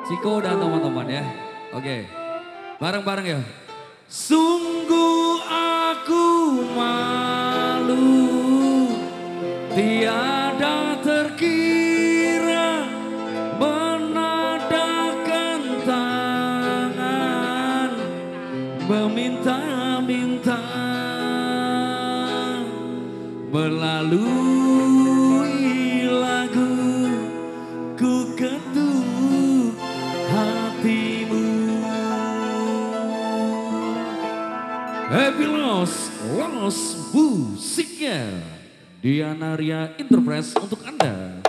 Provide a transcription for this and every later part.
Ciko dan teman-teman ya. Oke, bareng-bareng ya. Sungguh aku malu, tiada terkira menadakan tangan, meminta-minta melalui lagu ku ketuk hatimu. Happy Lost musiknya Diana Ria Enterprise untuk Anda.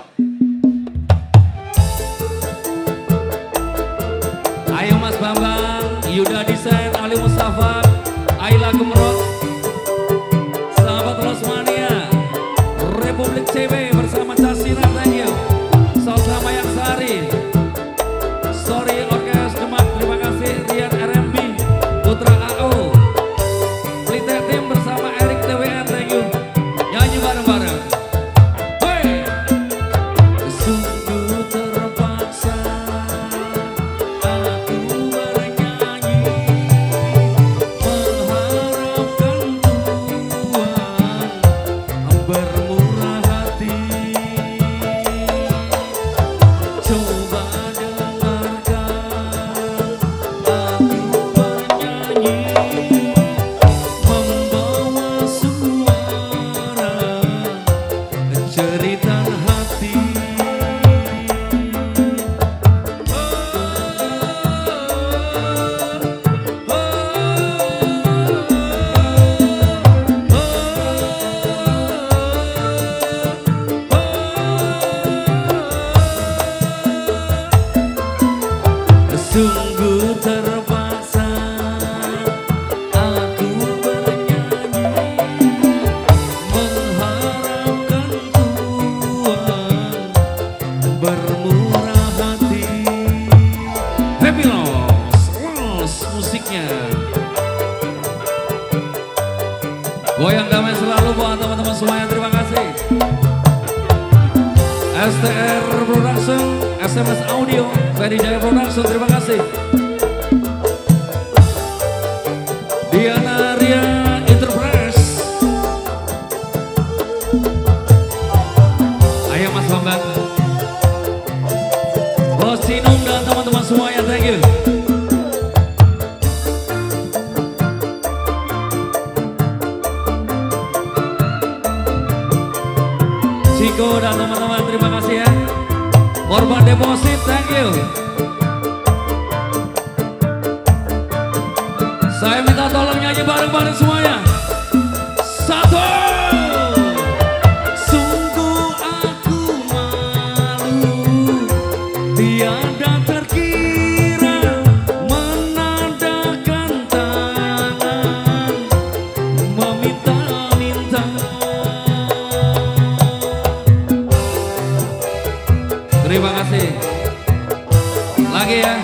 Ayo Mas Bambang, Yuda Desain, Ali Mustafa, Ayla Gemrot, sahabat Rosmania, Republik CB bersama Casina, thank you. Salsa Mayak Sari, Story Orkes Demak, terima kasih. Rian RMB, Putra AO, Pelita Tim bersama Erik TWN, thank you. Nyanyi bareng-bareng. Hey! Sungguh terpaksa aku bernyanyi, mengharapkan Tuhan bermurah hati. Coba dengarkan aku bernyanyi, membawa suara cerita hati. Sungguh terpaksa aku bernyanyi, mengharapkan Tuhan bermurah hati. Happy Lost musiknya. Goyang damai selalu buat teman-teman semuanya, terima kasih. STR Production, SMS Audio, Ferry Jaya Production, terima kasih. Diana Ria Enterprise. Ayo Mas Bambang, Bos Sinung dan teman-teman semuanya, thank you. Ciko dan teman-teman, terima kasih ya. Korban deposit, thank you. Saya minta tolong nyanyi bareng-bareng semuanya. Satu. Sungguh aku malu, tiada terkira menadakan tangan, meminta-minta. Terima kasih. Lagi ya.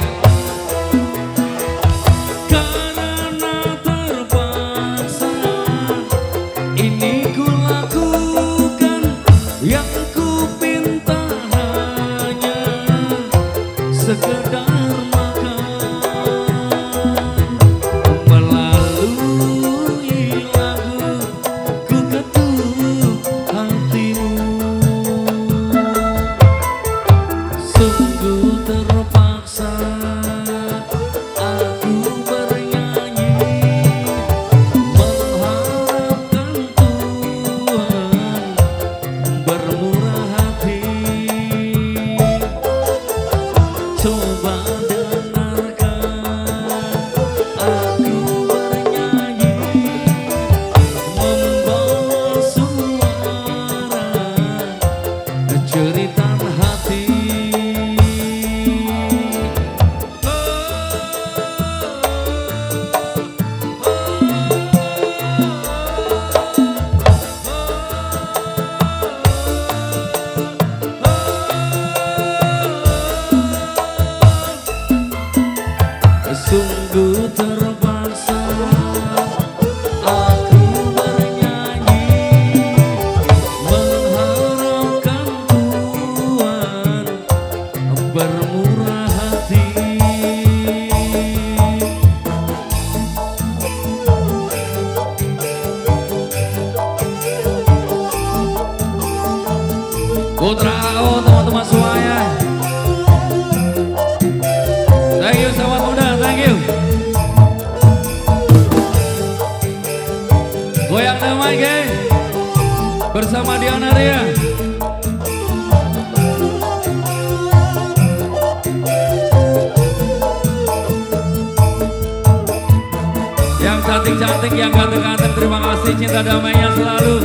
Karena terpaksa ini ku lakukan, yang ku pinta hanya sekedar makan, melalui lagu ku ketuk hatimu. Sungguh terpaksa aku bernyanyi, mengharapkan Tuhan bermurah hati. Coba dengarkan aku bernyanyi, membawa suara cerita hati. Sungguh terpaksa aku bernyanyi, mengharapkan Tuhan bermurah hati. bersama Diana Ria. Yang cantik-cantik, yang ganteng-ganteng, terima kasih, cinta damainya selalu.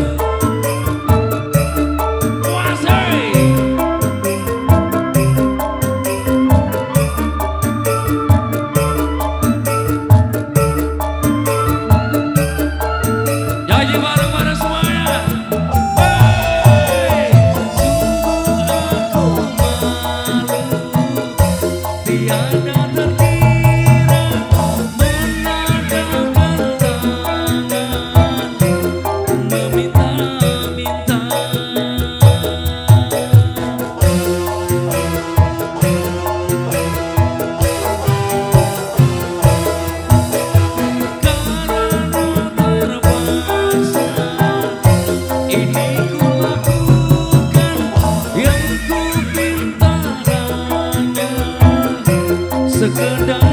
Sekedar